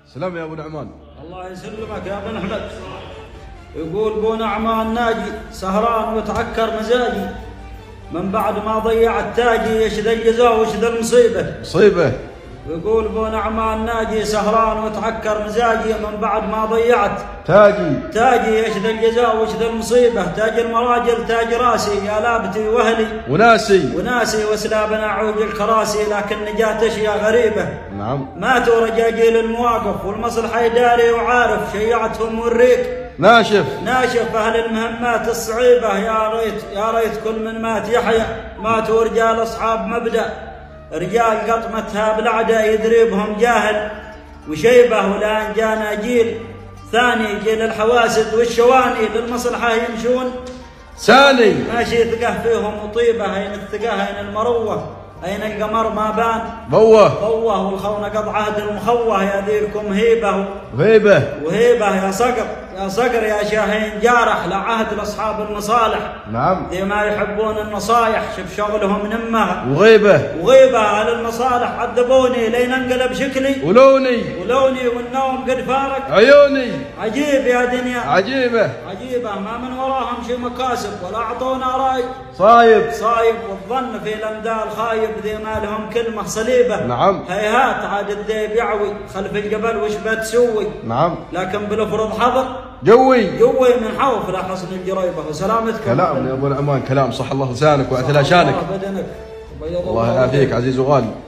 سلام يا ابو نعمان. الله يسلمك يا بن احمد. يقول ابو نعمان ناجي سهران وتعكر مزاجي، من بعد ما ضيع التاجي ايش ذا الجزاء وايش ذا المصيبه. مصيبه. ويقول ابو نعمان ناجي سهران وتعكر مزاجي، من بعد ما ضيعت تاجي ايش ذا الجزاء وايش ذا المصيبه. تاج المراجل تاج راسي، يا لابتي واهلي وناسي وسلابنا عوج الكراسي، لكن نجات اشياء غريبه. نعم. ماتوا رجاجيل المواقف والمصلحه يداري وعارف، شيعتهم والريك ناشف أهل المهمات الصعيبة. يا ريت كل من مات يحيى. ماتوا رجال أصحاب مبدأ، رجال قطمتها بالعداء يدري بهم جاهل وشيبة. والآن جانا جيل ثاني، جيل الحواسد والشواني، للمصلحة يمشون ثاني، ماشي ثقة فيهم وطيبة. أين الثقة أين المروة أين القمر ما بان ضوه والخون قد عهد المخوه. يا ذيكم هيبة وهيبة يا صقر يا شاهين جارح، لعهد لاصحاب المصالح. نعم. ذي ما يحبون النصايح، شوف شغلهم نمها وغيبة اهل المصالح. عذبوني لين انقلب شكلي ولوني والنوم قد فارق عيوني. عجيب يا دنيا عجيبة ما من وراهم شي مكاسب، ولا اعطونا راي صايب والظن في الامدال خايب. ذي ما لهم كلمة صليبة. نعم. هيهات عاد الذيب يعوي خلف الجبل وش بتسوي. نعم. لكن بالفرض حضر جوي من حوف لا حصن الجريبة. وسلامتكم. كلام يا ابو نعمان، كلام صح الله لسانك واعتلى شانك. الله بدنك. الله يعافيك عزيز وغالي.